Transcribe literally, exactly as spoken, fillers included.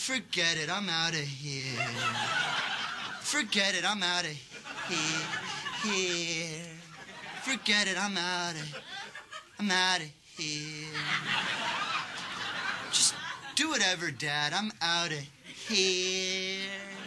Forget it, I'm out of here. Forget it, I'm out of here. Here. Forget it, I'm out of. I'm out of here. Just do whatever, Dad. I'm out of here.